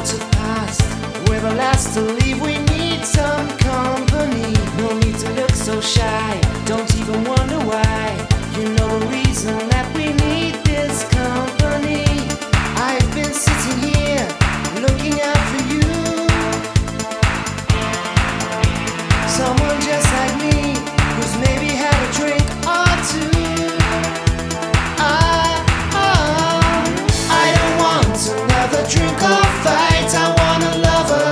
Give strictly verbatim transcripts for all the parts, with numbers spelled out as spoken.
Thoughts have passed, we're the last to leave. We need some company. No need to look so shy, don't even wonder why. You know the reason that we need this company. I've been sitting here looking out for you, someone just like me who's maybe had a drink or two. I, oh, I don't want another drink or fight. I want a lover.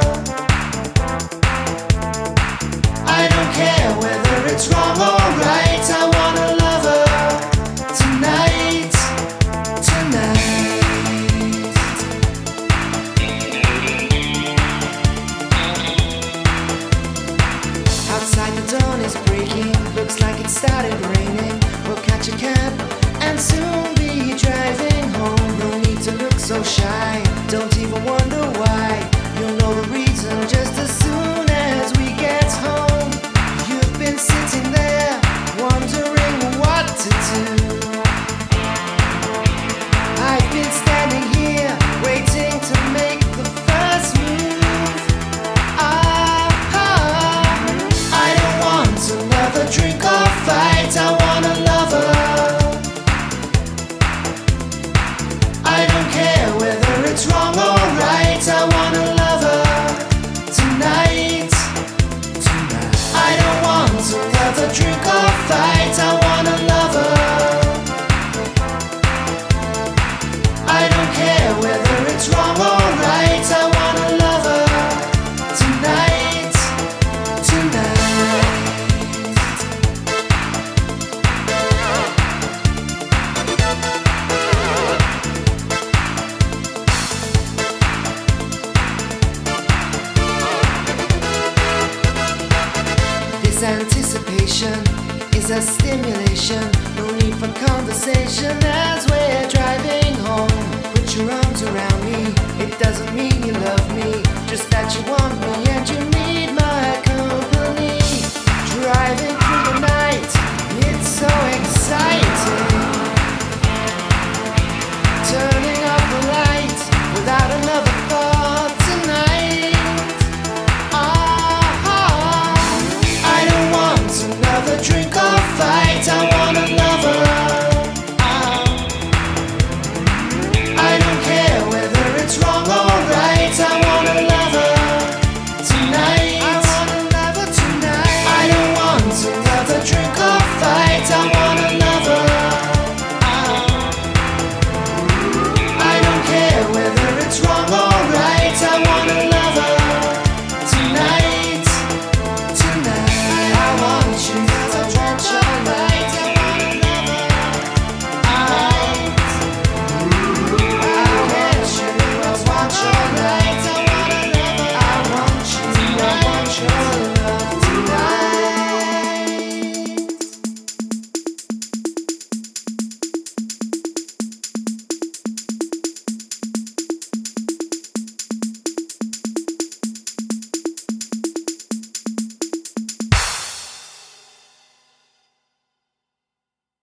I don't care whether it's wrong or right. I want a lover tonight, tonight. Outside the dawn is breaking, looks like it started raining. We'll catch a cab and soon be driving home. No need to look so shy, don't even wonder why. You'll know the reason just as soon as we get home. You've been sitting there wondering what to do. I've been standing here waiting to make the first move. Ah, ah, I don't want another drink or fight. I want a lover. I don't care whether it's wrong or right. I want a lover tonight, tonight. I don't want another drink or fight. I want a lover. I don't care whether it's wrong or right. I want a lover tonight, tonight. This anticipation is a stimulation. No need for conversation as we're